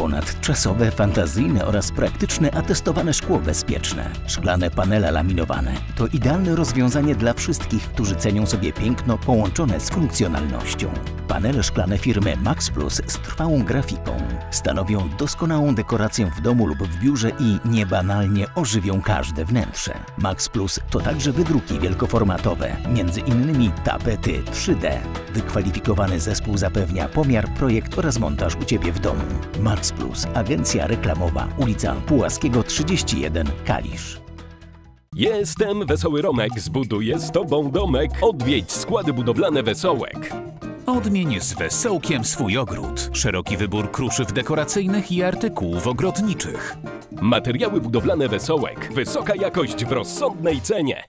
Ponadczasowe, fantazyjne oraz praktyczne atestowane szkło bezpieczne. Szklane panele laminowane to idealne rozwiązanie dla wszystkich, którzy cenią sobie piękno połączone z funkcjonalnością. Panele szklane firmy Max Plus z trwałą grafiką stanowią doskonałą dekorację w domu lub w biurze i niebanalnie ożywią każde wnętrze. Max Plus to także wydruki wielkoformatowe, między innymi tapety 3D. Wykwalifikowany zespół zapewnia pomiar, projekt oraz montaż u Ciebie w domu. Max Plus, agencja reklamowa, ulica Pułaskiego 31, Kalisz. Jestem Wesoły Romek, zbuduję z Tobą domek. Odwiedź składy budowlane Wesołek. Odmień z Wesołkiem swój ogród. Szeroki wybór kruszyw dekoracyjnych i artykułów ogrodniczych. Materiały budowlane Wesołek. Wysoka jakość w rozsądnej cenie.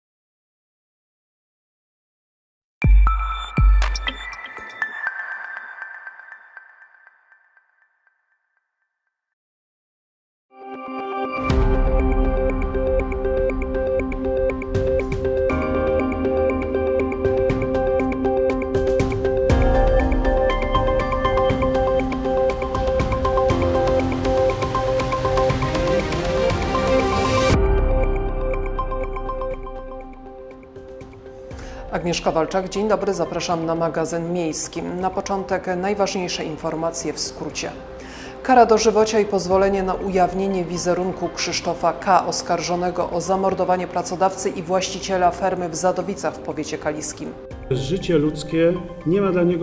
Agnieszka Walczak, dzień dobry, zapraszam na magazyn miejski. Na początek najważniejsze informacje w skrócie. Kara dożywocia i pozwolenie na ujawnienie wizerunku Krzysztofa K., oskarżonego o zamordowanie pracodawcy i właściciela fermy w Zadowicach w powiecie kaliskim. Życie ludzkie nie ma dla niego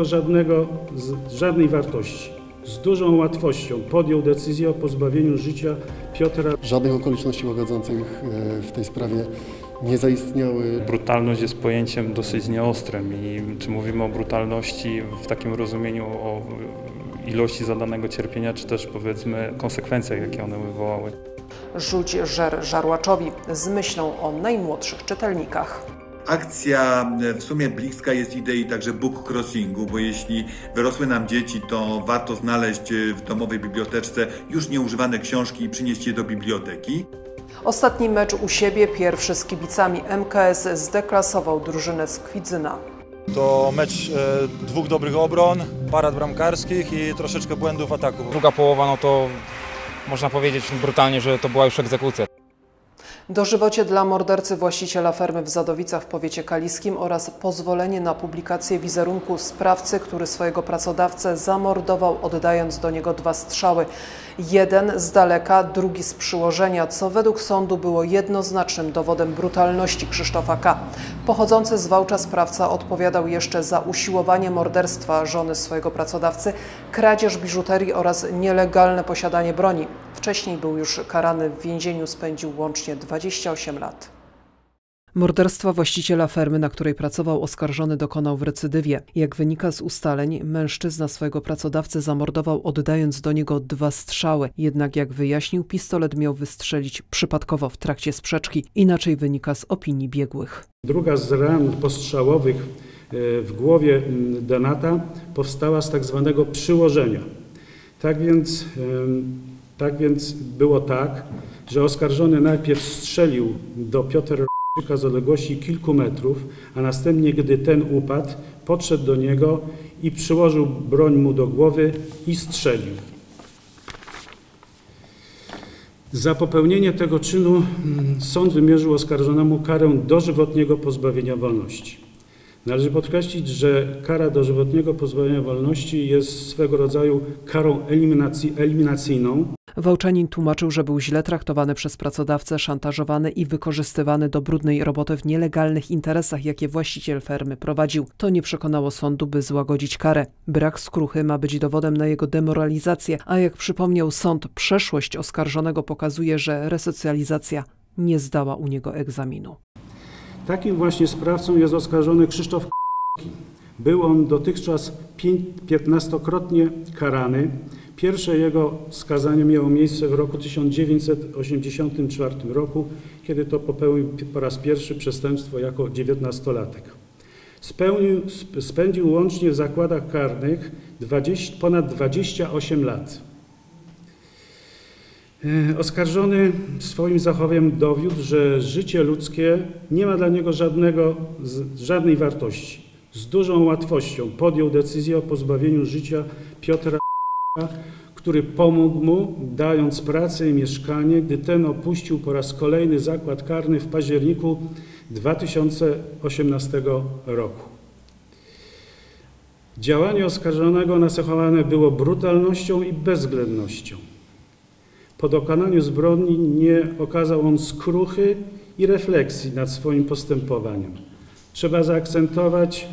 żadnej wartości. Z dużą łatwością podjął decyzję o pozbawieniu życia Piotra. Żadnych okoliczności łagodzących w tej sprawie nie zaistniały. Brutalność jest pojęciem dosyć nieostrym i czy mówimy o brutalności w takim rozumieniu o ilości zadanego cierpienia, czy też powiedzmy konsekwencjach, jakie one wywołały. Rzuć żer żarłaczowi z myślą o najmłodszych czytelnikach. Akcja w sumie bliska jest idei także book crossingu, bo jeśli wyrosły nam dzieci, to warto znaleźć w domowej biblioteczce już nieużywane książki i przynieść je do biblioteki. Ostatni mecz u siebie, pierwszy z kibicami. MKS zdeklasował drużynę z Kwidzyna. To mecz dwóch dobrych obron, parad bramkarskich i troszeczkę błędów ataku. Druga połowa, no to można powiedzieć brutalnie, że to była już egzekucja. Dożywocie dla mordercy właściciela fermy w Zadowicach w powiecie kaliskim oraz pozwolenie na publikację wizerunku sprawcy, który swojego pracodawcę zamordował, oddając do niego 2 strzały. Jeden z daleka, drugi z przyłożenia, co według sądu było jednoznacznym dowodem brutalności Krzysztofa K. Pochodzący z Wałcza sprawca odpowiadał jeszcze za usiłowanie morderstwa żony swojego pracodawcy, kradzież biżuterii oraz nielegalne posiadanie broni. Wcześniej był już karany, w więzieniu spędził łącznie 28 lat. Morderstwa właściciela fermy, na której pracował, oskarżony dokonał w recydywie. Jak wynika z ustaleń, mężczyzna swojego pracodawcę zamordował, oddając do niego 2 strzały. Jednak jak wyjaśnił, pistolet miał wystrzelić przypadkowo w trakcie sprzeczki. Inaczej wynika z opinii biegłych. Druga z ran postrzałowych w głowie Donata powstała z tak zwanego przyłożenia. Tak więc było tak, że oskarżony najpierw strzelił do Piotra z odległości kilku metrów, a następnie, gdy ten upadł, podszedł do niego i przyłożył broń mu do głowy i strzelił. Za popełnienie tego czynu sąd wymierzył oskarżonemu karę dożywotniego pozbawienia wolności. Należy podkreślić, że kara dożywotniego pozbawienia wolności jest swego rodzaju karą eliminacyjną. Wałczanin tłumaczył, że był źle traktowany przez pracodawcę, szantażowany i wykorzystywany do brudnej roboty w nielegalnych interesach, jakie właściciel fermy prowadził. To nie przekonało sądu, by złagodzić karę. Brak skruchy ma być dowodem na jego demoralizację, a jak przypomniał sąd, przeszłość oskarżonego pokazuje, że resocjalizacja nie zdała u niego egzaminu. Takim właśnie sprawcą jest oskarżony Krzysztof K. Był on dotychczas 15-krotnie karany. Pierwsze jego skazanie miało miejsce w roku 1984 roku, kiedy to popełnił po raz pierwszy przestępstwo jako 19-latek. Spędził łącznie w zakładach karnych ponad 28 lat. Oskarżony swoim zachowaniem dowiódł, że życie ludzkie nie ma dla niego żadnej wartości. Z dużą łatwością podjął decyzję o pozbawieniu życia Piotra, który pomógł mu, dając pracę i mieszkanie, gdy ten opuścił po raz kolejny zakład karny w październiku 2018 roku. Działanie oskarżonego nacechowane było brutalnością i bezwzględnością. Po dokonaniu zbrodni nie okazał on skruchy i refleksji nad swoim postępowaniem. Trzeba zaakcentować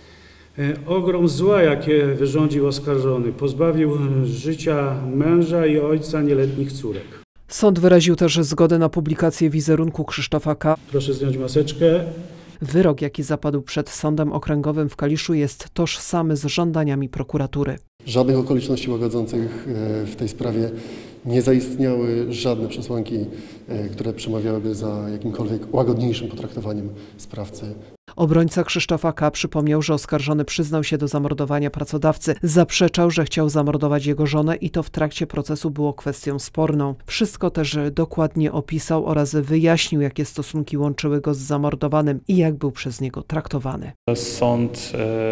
ogrom zła, jakie wyrządził oskarżony. Pozbawił życia męża i ojca nieletnich córek. Sąd wyraził też zgodę na publikację wizerunku Krzysztofa K. Proszę zdjąć maseczkę. Wyrok, jaki zapadł przed Sądem Okręgowym w Kaliszu, jest tożsamy z żądaniami prokuratury. Żadnych okoliczności łagodzących w tej sprawie nie zaistniały, żadne przesłanki, które przemawiałyby za jakimkolwiek łagodniejszym potraktowaniem sprawcy. Obrońca Krzysztofa K. przypomniał, że oskarżony przyznał się do zamordowania pracodawcy. Zaprzeczał, że chciał zamordować jego żonę i to w trakcie procesu było kwestią sporną. Wszystko też dokładnie opisał oraz wyjaśnił, jakie stosunki łączyły go z zamordowanym i jak był przez niego traktowany. Sąd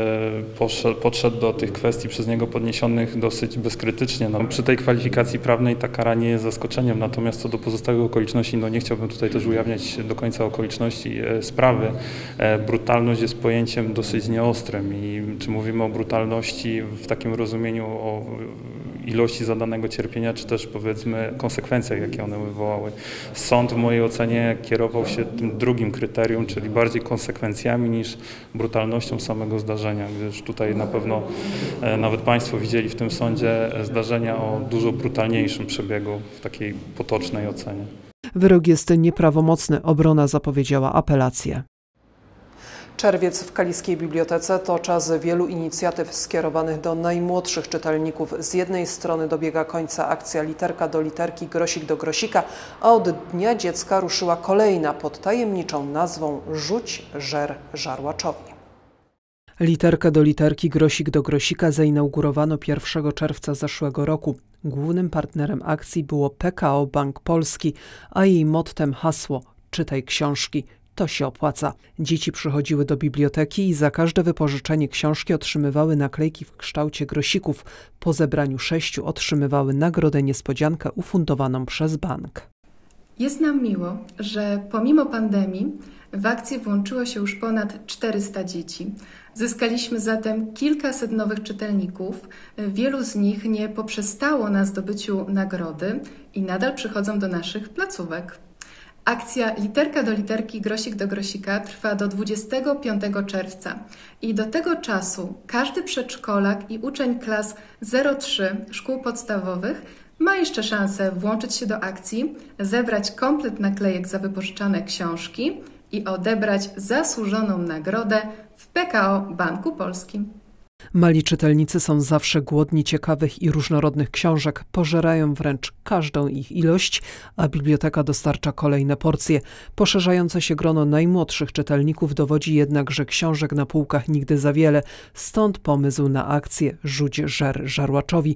podszedł do tych kwestii przez niego podniesionych dosyć bezkrytycznie. Przy tej kwalifikacji prawnej ta kara nie jest zaskoczeniem, natomiast co do pozostałych okoliczności, nie chciałbym tutaj też ujawniać do końca okoliczności sprawy. Brutalność jest pojęciem dosyć nieostrym i czy mówimy o brutalności w takim rozumieniu o ilości zadanego cierpienia, czy też powiedzmy konsekwencjach, jakie one wywołały. Sąd w mojej ocenie kierował się tym drugim kryterium, czyli bardziej konsekwencjami niż brutalnością samego zdarzenia, gdyż tutaj na pewno nawet Państwo widzieli w tym sądzie zdarzenia o dużo brutalniejszym przebiegu w takiej potocznej ocenie. Wyrok jest nieprawomocny. Obrona zapowiedziała apelację. Czerwiec w Kaliskiej Bibliotece to czas wielu inicjatyw skierowanych do najmłodszych czytelników. Z jednej strony dobiega końca akcja Literka do literki, grosik do grosika, a od Dnia Dziecka ruszyła kolejna pod tajemniczą nazwą Rzuć żer żarłaczowi. Literkę do literki, grosik do grosika zainaugurowano 1 czerwca zeszłego roku. Głównym partnerem akcji było PKO Bank Polski, a jej mottem hasło „Czytaj książki”. To się opłaca. Dzieci przychodziły do biblioteki i za każde wypożyczenie książki otrzymywały naklejki w kształcie grosików. Po zebraniu 6 otrzymywały nagrodę niespodziankę ufundowaną przez bank. Jest nam miło, że pomimo pandemii w akcję włączyło się już ponad 400 dzieci. Zyskaliśmy zatem kilkaset nowych czytelników. Wielu z nich nie poprzestało na zdobyciu nagrody i nadal przychodzą do naszych placówek. Akcja Literka do literki, grosik do grosika trwa do 25 czerwca i do tego czasu każdy przedszkolak i uczeń klas 0-3 szkół podstawowych ma jeszcze szansę włączyć się do akcji, zebrać komplet naklejek za wypożyczane książki i odebrać zasłużoną nagrodę w PKO Banku Polskim. Mali czytelnicy są zawsze głodni ciekawych i różnorodnych książek, pożerają wręcz każdą ich ilość, a biblioteka dostarcza kolejne porcje. Poszerzające się grono najmłodszych czytelników dowodzi jednak, że książek na półkach nigdy za wiele, stąd pomysł na akcję Rzuć żer żarłaczowi.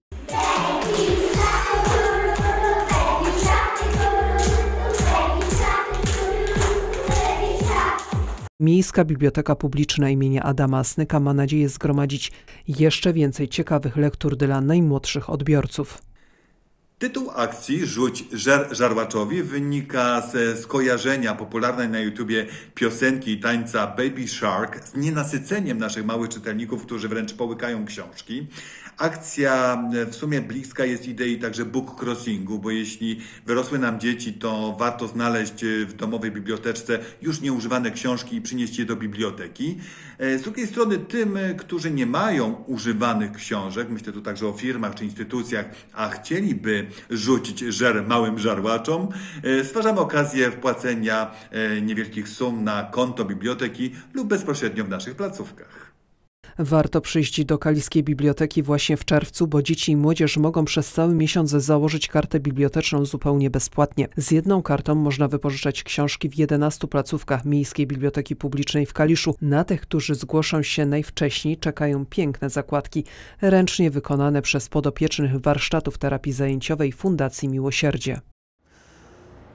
Miejska Biblioteka Publiczna imienia Adama Asnyka ma nadzieję zgromadzić jeszcze więcej ciekawych lektur dla najmłodszych odbiorców. Tytuł akcji Rzuć żer żarłaczowi wynika ze skojarzenia popularnej na YouTubie piosenki i tańca Baby Shark z nienasyceniem naszych małych czytelników, którzy wręcz połykają książki. Akcja w sumie bliska jest idei także book crossingu, bo jeśli wyrosły nam dzieci, to warto znaleźć w domowej biblioteczce już nieużywane książki i przynieść je do biblioteki. Z drugiej strony tym, którzy nie mają używanych książek, myślę tu także o firmach czy instytucjach, a chcieliby rzucić żer małym żarłaczom, stwarzamy okazję wpłacenia niewielkich sum na konto biblioteki lub bezpośrednio w naszych placówkach. Warto przyjść do Kaliskiej Biblioteki właśnie w czerwcu, bo dzieci i młodzież mogą przez cały miesiąc założyć kartę biblioteczną zupełnie bezpłatnie. Z jedną kartą można wypożyczać książki w 11 placówkach Miejskiej Biblioteki Publicznej w Kaliszu. Na tych, którzy zgłoszą się najwcześniej, czekają piękne zakładki, ręcznie wykonane przez podopiecznych warsztatów terapii zajęciowej Fundacji Miłosierdzie.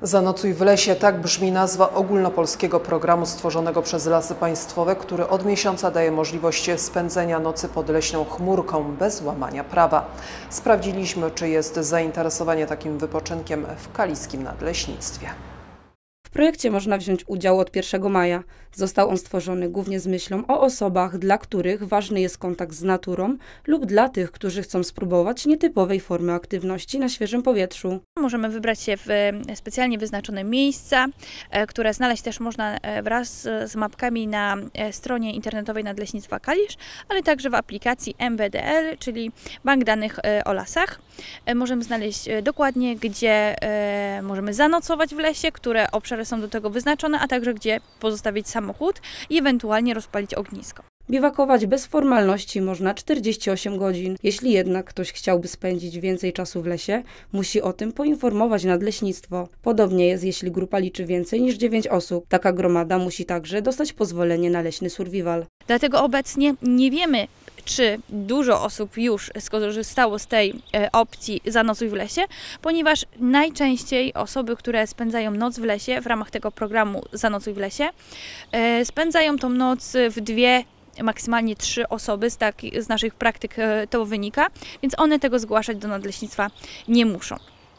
Zanocuj w lesie, tak brzmi nazwa ogólnopolskiego programu stworzonego przez Lasy Państwowe, który od miesiąca daje możliwość spędzenia nocy pod leśną chmurką bez łamania prawa. Sprawdziliśmy, czy jest zainteresowanie takim wypoczynkiem w kaliskim nadleśnictwie. W projekcie można wziąć udział od 1 maja. Został on stworzony głównie z myślą o osobach, dla których ważny jest kontakt z naturą lub dla tych, którzy chcą spróbować nietypowej formy aktywności na świeżym powietrzu. Możemy wybrać się w specjalnie wyznaczone miejsca, które znaleźć też można wraz z mapkami na stronie internetowej Nadleśnictwa Kalisz, ale także w aplikacji MBDL, czyli Bank Danych o Lasach. Możemy znaleźć dokładnie, gdzie możemy zanocować w lesie, które obszary są do tego wyznaczone, a także gdzie pozostawić samochód i ewentualnie rozpalić ognisko. Biwakować bez formalności można 48 godzin. Jeśli jednak ktoś chciałby spędzić więcej czasu w lesie, musi o tym poinformować nadleśnictwo. Podobnie jest, jeśli grupa liczy więcej niż 9 osób. Taka gromada musi także dostać pozwolenie na leśny survival. Dlatego obecnie nie wiemy, czy dużo osób już skorzystało z tej opcji zanocuj w lesie, ponieważ najczęściej osoby, które spędzają noc w lesie w ramach tego programu zanocuj w lesie, spędzają tą noc w 2, maksymalnie 3 osoby, z naszych praktyk to wynika, więc one tego zgłaszać do nadleśnictwa nie muszą.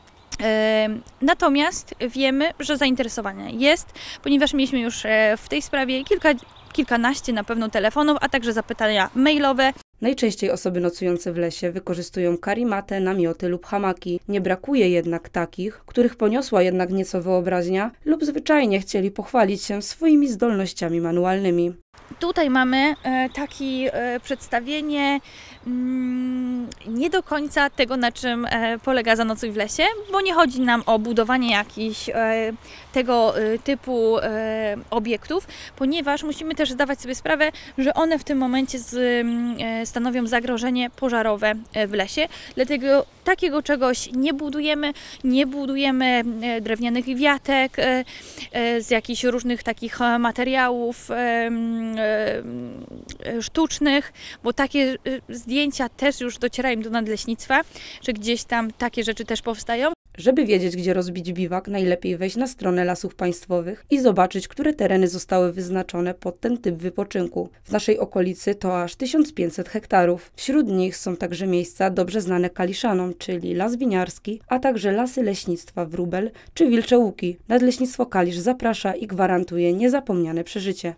Natomiast wiemy, że zainteresowanie jest, ponieważ mieliśmy już w tej sprawie kilkanaście na pewno telefonów, a także zapytania mailowe. Najczęściej osoby nocujące w lesie wykorzystują karimatę, namioty lub hamaki. Nie brakuje jednak takich, których poniosła jednak nieco wyobraźnia lub zwyczajnie chcieli pochwalić się swoimi zdolnościami manualnymi. Tutaj mamy takie przedstawienie nie do końca tego, na czym polega zanocuj w lesie, bo nie chodzi nam o budowanie jakichś tego typu obiektów, ponieważ musimy też zdawać sobie sprawę, że one w tym momencie stanowią zagrożenie pożarowe w lesie, dlatego takiego czegoś nie budujemy drewnianych wiatek z jakichś różnych takich materiałów sztucznych, bo takie zdjęcia też już docierają do nadleśnictwa, że gdzieś tam takie rzeczy też powstają. Żeby wiedzieć, gdzie rozbić biwak, najlepiej wejść na stronę Lasów Państwowych i zobaczyć, które tereny zostały wyznaczone pod ten typ wypoczynku. W naszej okolicy to aż 1500 hektarów. Wśród nich są także miejsca dobrze znane Kaliszanom, czyli Las Winiarski, a także Lasy Leśnictwa Wróbel czy Wilcze Łuki. Nadleśnictwo Kalisz zaprasza i gwarantuje niezapomniane przeżycie.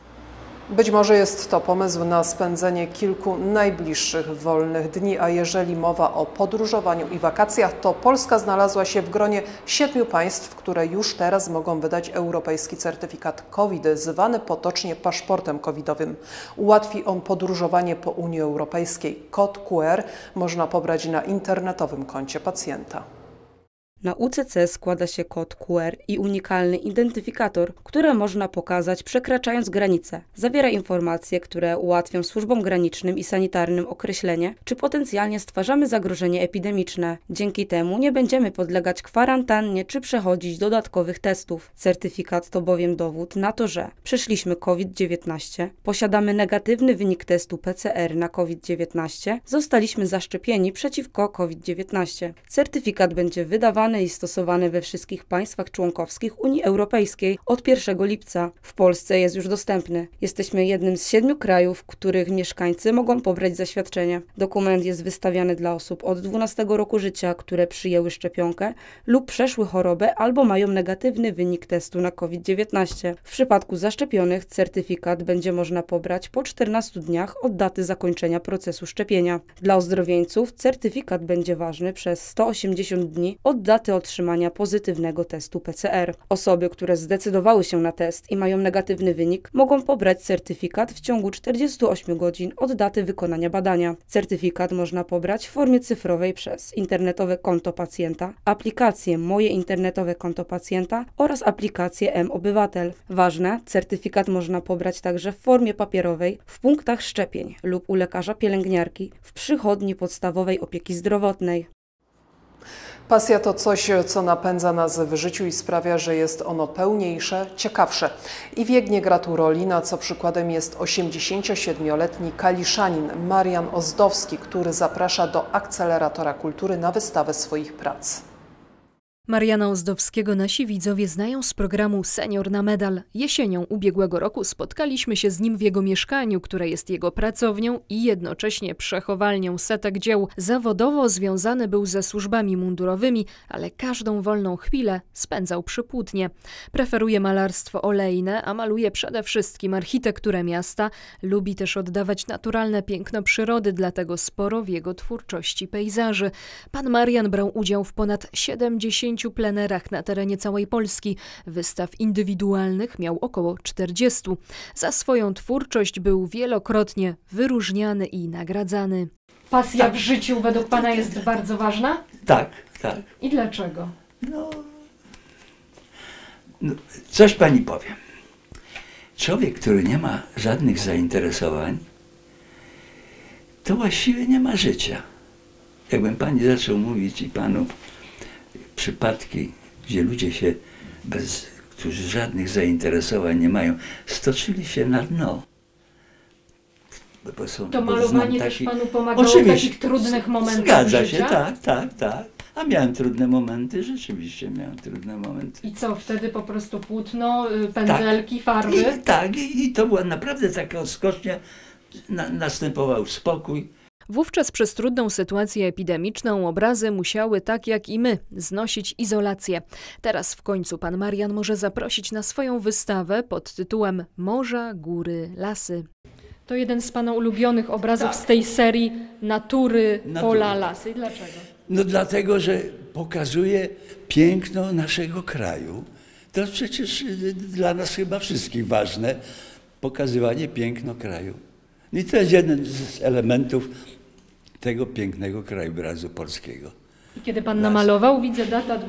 Być może jest to pomysł na spędzenie kilku najbliższych wolnych dni, a jeżeli mowa o podróżowaniu i wakacjach, to Polska znalazła się w gronie 7 państw, które już teraz mogą wydać europejski certyfikat COVID, zwany potocznie paszportem covidowym. Ułatwi on podróżowanie po Unii Europejskiej. Kod QR można pobrać na internetowym koncie pacjenta. Na UCC składa się kod QR i unikalny identyfikator, które można pokazać przekraczając granicę. Zawiera informacje, które ułatwią służbom granicznym i sanitarnym określenie, czy potencjalnie stwarzamy zagrożenie epidemiczne. Dzięki temu nie będziemy podlegać kwarantannie czy przechodzić dodatkowych testów. Certyfikat to bowiem dowód na to, że przeszliśmy COVID-19, posiadamy negatywny wynik testu PCR na COVID-19, zostaliśmy zaszczepieni przeciwko COVID-19. Certyfikat będzie wydawany i stosowane we wszystkich państwach członkowskich Unii Europejskiej od 1 lipca. W Polsce jest już dostępny. Jesteśmy jednym z 7 krajów, w których mieszkańcy mogą pobrać zaświadczenie. Dokument jest wystawiany dla osób od 12 roku życia, które przyjęły szczepionkę lub przeszły chorobę albo mają negatywny wynik testu na COVID-19. W przypadku zaszczepionych certyfikat będzie można pobrać po 14 dniach od daty zakończenia procesu szczepienia. Dla ozdrowieńców certyfikat będzie ważny przez 180 dni od daty otrzymania pozytywnego testu PCR. Osoby, które zdecydowały się na test i mają negatywny wynik, mogą pobrać certyfikat w ciągu 48 godzin od daty wykonania badania. Certyfikat można pobrać w formie cyfrowej przez internetowe konto pacjenta, aplikację Moje internetowe konto pacjenta oraz aplikację M-Obywatel. Ważne, certyfikat można pobrać także w formie papierowej w punktach szczepień lub u lekarza pielęgniarki w przychodni podstawowej opieki zdrowotnej. Pasja to coś, co napędza nas w życiu i sprawia, że jest ono pełniejsze, ciekawsze. I wiek nie gra tu roli, na co przykładem jest 87-letni kaliszanin Marian Ozdowski, który zaprasza do Akceleratora Kultury na wystawę swoich prac. Mariana Ozdowskiego nasi widzowie znają z programu Senior na Medal. Jesienią ubiegłego roku spotkaliśmy się z nim w jego mieszkaniu, które jest jego pracownią i jednocześnie przechowalnią setek dzieł. Zawodowo związany był ze służbami mundurowymi, ale każdą wolną chwilę spędzał przy płótnie. Preferuje malarstwo olejne, a maluje przede wszystkim architekturę miasta. Lubi też oddawać naturalne piękno przyrody, dlatego sporo w jego twórczości pejzaży. Pan Marian brał udział w ponad 70 plenerach na terenie całej Polski. Wystaw indywidualnych miał około 40. Za swoją twórczość był wielokrotnie wyróżniany i nagradzany. Pasja w życiu według Pana jest bardzo ważna? Tak, tak. I dlaczego? No, coś Pani powiem. Człowiek, który nie ma żadnych zainteresowań, to właściwie nie ma życia. Jakbym Pani zaczął mówić i Panu przypadki, gdzie ludzie się, którzy żadnych zainteresowań nie mają, stoczyli się na dno. To malowanie też Panu pomagało w takich trudnych momentach Zgadza życia? się, tak. A miałem trudne momenty, rzeczywiście miałem trudne momenty. I co, wtedy po prostu płótno, pędzelki, farby? I to była naprawdę taka odskocznia, następował spokój. Wówczas przez trudną sytuację epidemiczną obrazy musiały, tak jak i my, znosić izolację. Teraz w końcu pan Marian może zaprosić na swoją wystawę pod tytułem Morza, góry, lasy. To jeden z Pana ulubionych obrazów z tej serii natury, pola, lasy. Dlaczego? No dlatego, że pokazuje piękno naszego kraju. To przecież dla nas chyba wszystkich ważne, pokazywanie piękno kraju. I to jest jeden z elementów tego pięknego krajobrazu polskiego. I kiedy Pan namalował, widzę data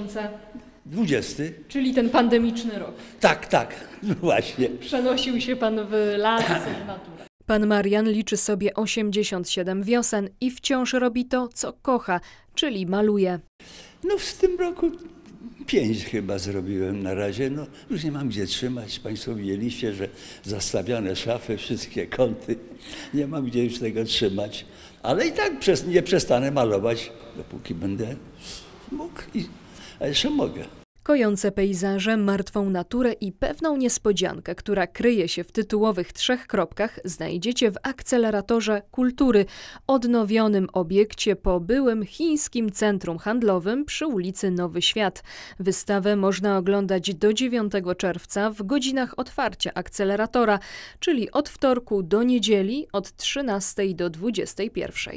2020. Czyli ten pandemiczny rok. Tak, właśnie. Przenosił się Pan w lasy, w naturę. Pan Marian liczy sobie 87 wiosen i wciąż robi to, co kocha, czyli maluje. No w tym roku 5 chyba zrobiłem na razie. No już nie mam gdzie trzymać. Państwo widzieliście, że zastawione szafy, wszystkie kąty. Nie mam gdzie już tego trzymać. Ale i tak nie przestanę malować, dopóki będę mógł. A jeszcze mogę. Kojące pejzaże, martwą naturę i pewną niespodziankę, która kryje się w tytułowych 3 kropkach, znajdziecie w akceleratorze kultury, odnowionym obiekcie po byłym chińskim centrum handlowym przy ulicy Nowy Świat. Wystawę można oglądać do 9 czerwca w godzinach otwarcia akceleratora, czyli od wtorku do niedzieli od 13 do 21.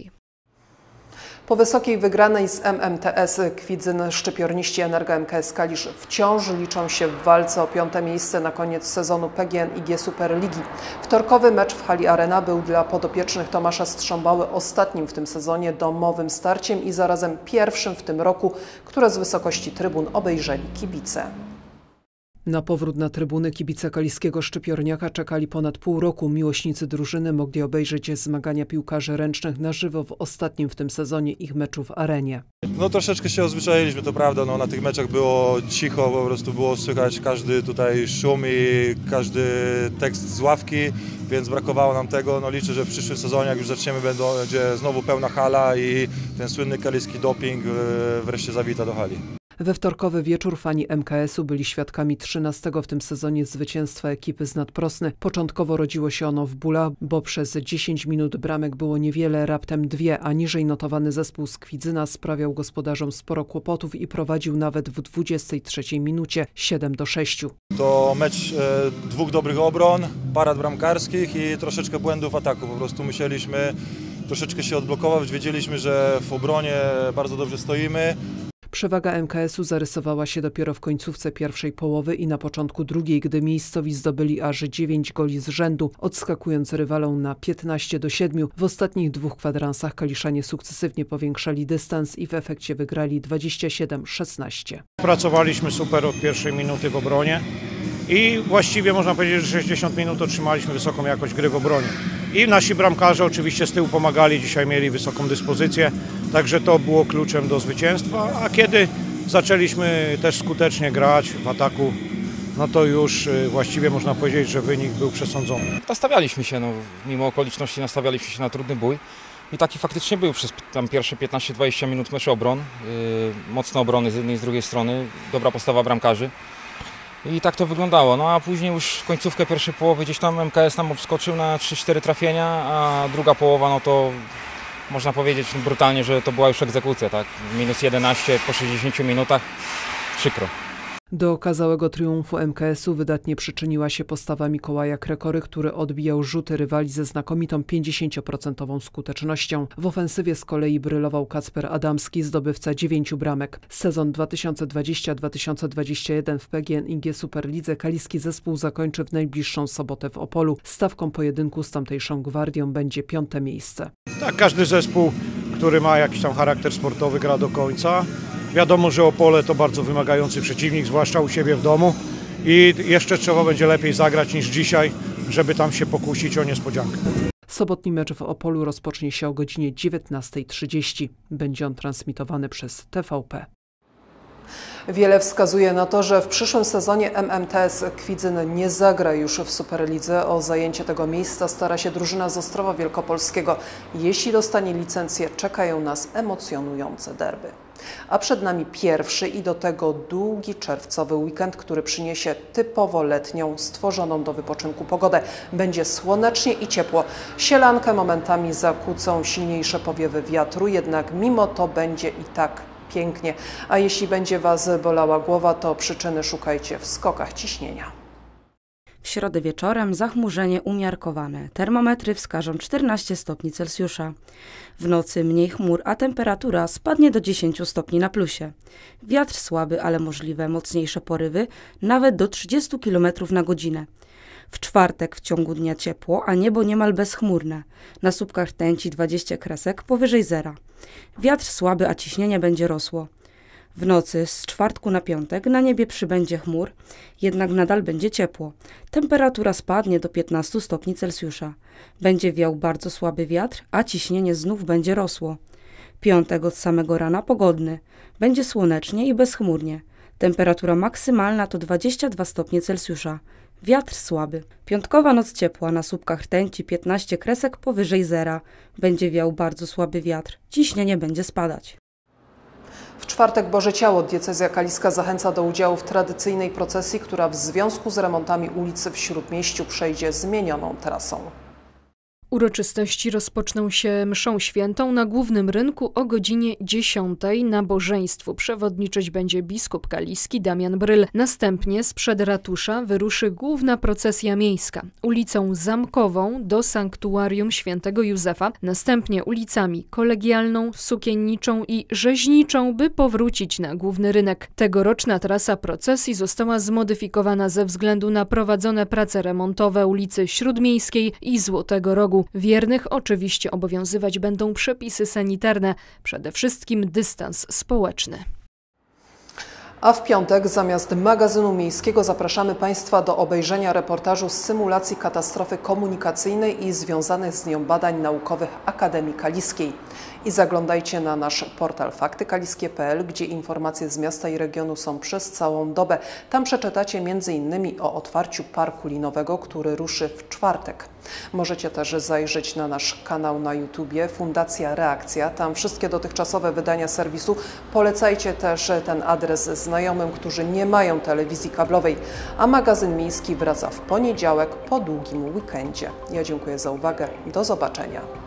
Po wysokiej wygranej z MMTS Kwidzyn-szczypiorniści Energa MKS Kalisz wciąż liczą się w walce o 5. miejsce na koniec sezonu PGNiG Superligi. Wtorkowy mecz w hali Arena był dla podopiecznych Tomasza Strząbały ostatnim w tym sezonie domowym starciem i zarazem pierwszym w tym roku, które z wysokości trybun obejrzeli kibice. Na powrót na trybuny kibice kaliskiego Szczypiorniaka czekali ponad pół roku. Miłośnicy drużyny mogli obejrzeć zmagania piłkarzy ręcznych na żywo w ostatnim w tym sezonie ich meczu w Arenie. No troszeczkę się odzwyczailiśmy, to prawda, no, na tych meczach było cicho, po prostu było słychać każdy tutaj szum i każdy tekst z ławki, więc brakowało nam tego. No, liczę, że w przyszłym sezonie, jak już zaczniemy, będzie znowu pełna hala i ten słynny kaliski doping wreszcie zawita do hali. We wtorkowy wieczór fani MKS-u byli świadkami 13. w tym sezonie zwycięstwa ekipy z Nadprosny. Początkowo rodziło się ono w bólach, bo przez 10 minut bramek było niewiele, raptem 2, a niżej notowany zespół z Kwidzyna sprawiał gospodarzom sporo kłopotów i prowadził nawet w 23 minucie 7-6. To mecz 2 dobrych obron, parad bramkarskich i troszeczkę błędów ataku. Po prostu musieliśmy troszeczkę się odblokować, wiedzieliśmy, że w obronie bardzo dobrze stoimy. Przewaga MKS-u zarysowała się dopiero w końcówce pierwszej połowy i na początku drugiej, gdy miejscowi zdobyli aż 9 goli z rzędu, odskakując rywalom na 15-7. W ostatnich 2 kwadransach kaliszanie sukcesywnie powiększali dystans i w efekcie wygrali 27-16. Pracowaliśmy super od pierwszej minuty w obronie i właściwie można powiedzieć, że 60 minut otrzymaliśmy wysoką jakość gry w obronie. I nasi bramkarze oczywiście z tyłu pomagali, dzisiaj mieli wysoką dyspozycję, także to było kluczem do zwycięstwa, a kiedy zaczęliśmy też skutecznie grać w ataku, no to już właściwie można powiedzieć, że wynik był przesądzony. Nastawialiśmy się, mimo okoliczności nastawialiśmy się na trudny bój. I taki faktycznie był przez tam pierwsze 15-20 minut mecz obron. Mocne obrony z jednej i z drugiej strony, dobra postawa bramkarzy. I tak to wyglądało. No a później już w końcówkę pierwszej połowy gdzieś tam MKS nam obskoczył na 3-4 trafienia, a druga połowa, no to można powiedzieć brutalnie, że to była już egzekucja, tak? Minus 11 po 60 minutach. Przykro. Do okazałego triumfu MKS-u wydatnie przyczyniła się postawa Mikołaja Krekory, który odbijał rzuty rywali ze znakomitą 50% skutecznością. W ofensywie z kolei brylował Kacper Adamski, zdobywca 9 bramek. Sezon 2020-2021 w PGNiG Superlidze kaliski zespół zakończy w najbliższą sobotę w Opolu. Stawką pojedynku z tamtejszą Gwardią będzie 5. miejsce. Tak, każdy zespół, który ma jakiś tam charakter sportowy, gra do końca. Wiadomo, że Opole to bardzo wymagający przeciwnik, zwłaszcza u siebie w domu i jeszcze trzeba będzie lepiej zagrać niż dzisiaj, żeby tam się pokusić o niespodziankę. Sobotni mecz w Opolu rozpocznie się o godzinie 19:30. Będzie on transmitowany przez TVP. Wiele wskazuje na to, że w przyszłym sezonie MMTS Kwidzyn nie zagra już w Superlidze. O zajęcie tego miejsca stara się drużyna z Ostrowa Wielkopolskiego. Jeśli dostanie licencję, czekają nas emocjonujące derby. A przed nami pierwszy i do tego długi czerwcowy weekend, który przyniesie typowo letnią, stworzoną do wypoczynku pogodę. Będzie słonecznie i ciepło. Sielankę momentami zakłócą silniejsze powiewy wiatru, jednak mimo to będzie i tak pięknie. A jeśli będzie Was bolała głowa, to przyczyny szukajcie w skokach ciśnienia. W środę wieczorem zachmurzenie umiarkowane. Termometry wskażą 14 stopni Celsjusza. W nocy mniej chmur, a temperatura spadnie do 10 stopni na plusie. Wiatr słaby, ale możliwe mocniejsze porywy, nawet do 30 km na godzinę. W czwartek w ciągu dnia ciepło, a niebo niemal bezchmurne. Na słupkach rtęci 20 kresek powyżej zera. Wiatr słaby, a ciśnienie będzie rosło. W nocy z czwartku na piątek na niebie przybędzie chmur, jednak nadal będzie ciepło. Temperatura spadnie do 15 stopni Celsjusza. Będzie wiał bardzo słaby wiatr, a ciśnienie znów będzie rosło. Piątek od samego rana pogodny. Będzie słonecznie i bezchmurnie. Temperatura maksymalna to 22 stopnie Celsjusza. Wiatr słaby. Piątkowa noc ciepła, na słupkach rtęci 15 kresek powyżej zera. Będzie wiał bardzo słaby wiatr. Ciśnienie będzie spadać. W czwartek Boże Ciało diecezja kaliska zachęca do udziału w tradycyjnej procesji, która w związku z remontami ulicy w Śródmieściu przejdzie zmienioną trasą. Uroczystości rozpoczną się mszą świętą na Głównym Rynku o godzinie 10. Nabożeństwu przewodniczyć będzie biskup kaliski Damian Bryl. Następnie sprzed ratusza wyruszy główna procesja miejska ulicą Zamkową do sanktuarium Świętego Józefa, następnie ulicami Kolegialną, Sukienniczą i Rzeźniczą, by powrócić na Główny Rynek. Tegoroczna trasa procesji została zmodyfikowana ze względu na prowadzone prace remontowe ulicy Śródmiejskiej i Złotego Rogu. Wiernych oczywiście obowiązywać będą przepisy sanitarne, przede wszystkim dystans społeczny. A w piątek zamiast magazynu miejskiego zapraszamy Państwa do obejrzenia reportażu z symulacji katastrofy komunikacyjnej i związanych z nią badań naukowych Akademii Kaliskiej. I zaglądajcie na nasz portal faktykaliskie.pl, gdzie informacje z miasta i regionu są przez całą dobę. Tam przeczytacie m.in. o otwarciu parku linowego, który ruszy w czwartek. Możecie też zajrzeć na nasz kanał na YouTubie Fundacja Reakcja. Tam wszystkie dotychczasowe wydania serwisu. Polecajcie też ten adres znajomym, którzy nie mają telewizji kablowej. A magazyn miejski wraca w poniedziałek po długim weekendzie. Ja dziękuję za uwagę. Do zobaczenia.